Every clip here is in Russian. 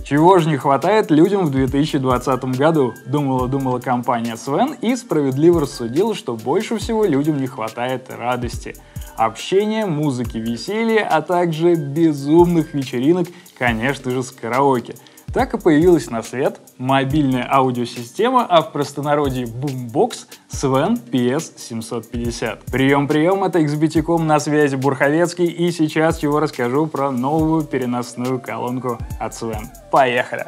Чего же не хватает людям в 2020 году? Думала компания Sven и справедливо рассудила, что больше всего людям не хватает радости, общения, музыки, веселья, а также безумных вечеринок, конечно же, с караоке. Так и появилась на свет мобильная аудиосистема, а в простонародье бумбокс Sven PS750. Прием, это XBT.com, на связи Бурховецкий, и сейчас я расскажу про новую переносную колонку от Sven. Поехали!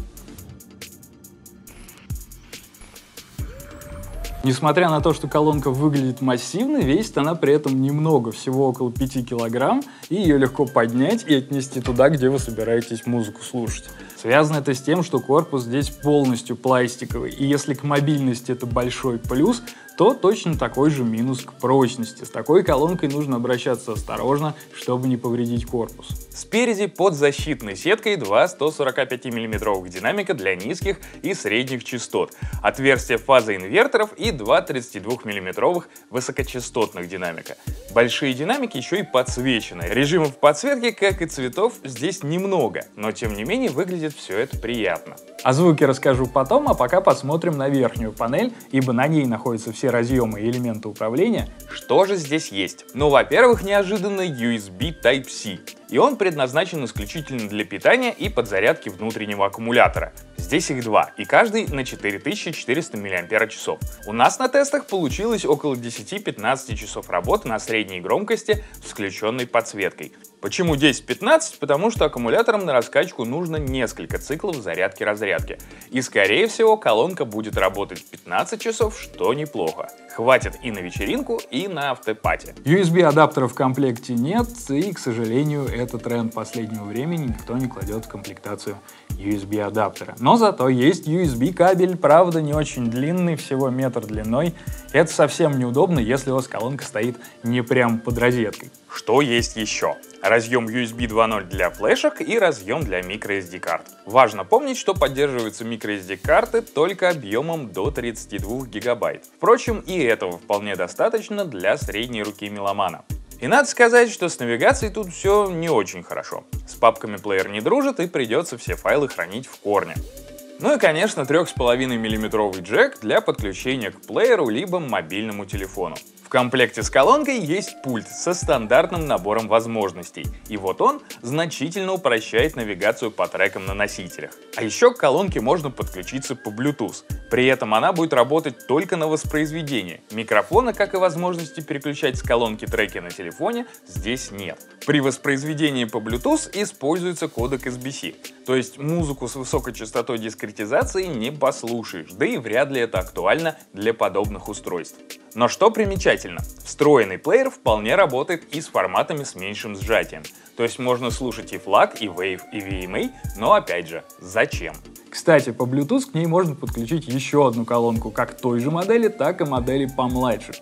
Несмотря на то, что колонка выглядит массивной, весит она при этом немного, всего около 5 килограмм, и ее легко поднять и отнести туда, где вы собираетесь музыку слушать. Связано это с тем, что корпус здесь полностью пластиковый, и если к мобильности это большой плюс, то точно такой же минус к прочности. С такой колонкой нужно обращаться осторожно, чтобы не повредить корпус. Спереди под защитной сеткой два 145 мм динамика для низких и средних частот, отверстия фазоинверторов и два 32 мм высокочастотных динамика. Большие динамики еще и подсвечены. Режимов подсветки, как и цветов, здесь немного, но тем не менее выглядит все это приятно. О звуке расскажу потом, а пока посмотрим на верхнюю панель, ибо на ней находятся все разъемы и элементы управления. Что же здесь есть? Ну, во-первых, неожиданно USB Type-C. И он предназначен исключительно для питания и подзарядки внутреннего аккумулятора. Здесь их два, и каждый на 4400 мАч. У нас на тестах получилось около 10-15 часов работы на средней громкости с включенной подсветкой. Почему 10-15? Потому что аккумуляторам на раскачку нужно несколько циклов зарядки-разрядки. И скорее всего колонка будет работать 15 часов, что неплохо. Хватит и на вечеринку, и на автопати. USB-адаптера в комплекте нет, и, к сожалению, это тренд последнего времени, никто не кладет в комплектацию USB-адаптера. Но зато есть USB-кабель, правда не очень длинный, всего метр длиной. Это совсем неудобно, если у вас колонка стоит не прям под розеткой. Что есть еще? Разъем USB 2.0 для флешек и разъем для microSD карт. Важно помнить, что поддерживаются microSD карты только объемом до 32 гигабайт. Впрочем, и этого вполне достаточно для средней руки меломана. И надо сказать, что с навигацией тут все не очень хорошо. С папками плеер не дружит и придется все файлы хранить в корне. Ну и, конечно, 3,5 мм джек для подключения к плееру либо мобильному телефону. В комплекте с колонкой есть пульт со стандартным набором возможностей, и вот он значительно упрощает навигацию по трекам на носителях. А еще к колонке можно подключиться по Bluetooth, при этом она будет работать только на воспроизведение. Микрофона, как и возможности переключать с колонки треки на телефоне, здесь нет. При воспроизведении по Bluetooth используется кодек SBC, то есть музыку с высокой частотой дискретизации не послушаешь, да и вряд ли это актуально для подобных устройств. Но что примечательно, встроенный плеер вполне работает и с форматами с меньшим сжатием. То есть можно слушать и FLAC, и WAV, и VMA, но опять же, зачем? Кстати, по Bluetooth к ней можно подключить еще одну колонку как той же модели, так и модели помладше,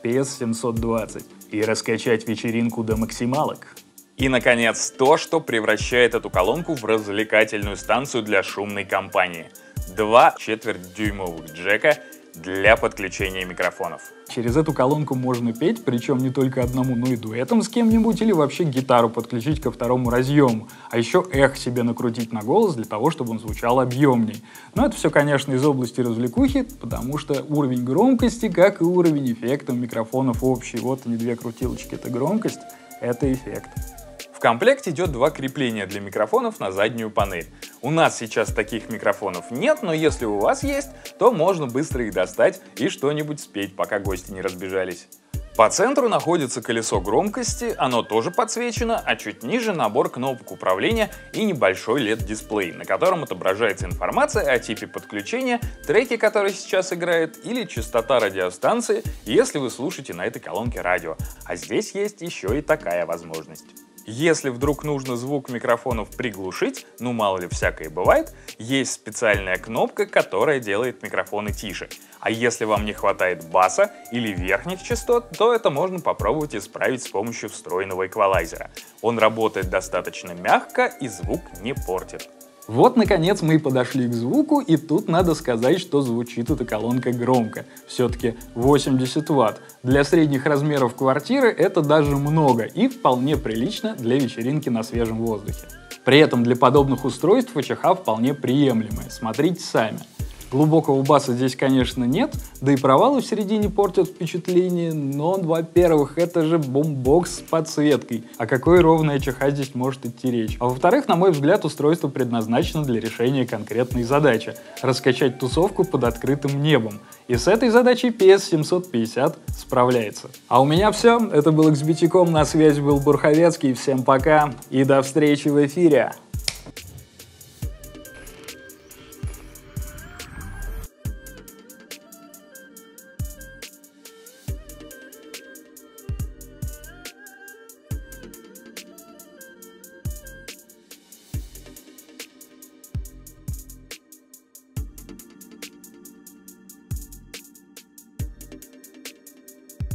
PS720, и раскачать вечеринку до максималок. И, наконец, то, что превращает эту колонку в развлекательную станцию для шумной компании. Два 1/4-дюймовых джека для подключения микрофонов. Через эту колонку можно петь, причем не только одному, но и дуэтом с кем-нибудь, или вообще гитару подключить ко второму разъему. А еще эхо себе накрутить на голос для того, чтобы он звучал объемней. Но это все, конечно, из области развлекухи, потому что уровень громкости, как и уровень эффекта микрофонов общий. Вот они, две крутилочки, это громкость, это эффект. В комплекте идет два крепления для микрофонов на заднюю панель. У нас сейчас таких микрофонов нет, но если у вас есть, то можно быстро их достать и что-нибудь спеть, пока гости не разбежались. По центру находится колесо громкости, оно тоже подсвечено, а чуть ниже набор кнопок управления и небольшой LED-дисплей, на котором отображается информация о типе подключения, треки, которые сейчас играет, или частота радиостанции, если вы слушаете на этой колонке радио. А здесь есть еще и такая возможность. Если вдруг нужно звук микрофонов приглушить, ну мало ли всякое бывает, есть специальная кнопка, которая делает микрофоны тише. А если вам не хватает баса или верхних частот, то это можно попробовать исправить с помощью встроенного эквалайзера. Он работает достаточно мягко и звук не портит. Вот, наконец, мы и подошли к звуку, и тут надо сказать, что звучит эта колонка громко. Все-таки 80 Вт. Для средних размеров квартиры это даже много и вполне прилично для вечеринки на свежем воздухе. При этом для подобных устройств АЧХ вполне приемлемые, смотрите сами. Глубокого баса здесь, конечно, нет, да и провалы в середине портят впечатление, но, во-первых, это же бумбокс с подсветкой, о какой ровной АЧХ здесь может идти речь. А во-вторых, на мой взгляд, устройство предназначено для решения конкретной задачи — раскачать тусовку под открытым небом. И с этой задачей PS750 справляется. А у меня все. Это был XBT.com, на связи был Бурховецкий. Всем пока и до встречи в эфире.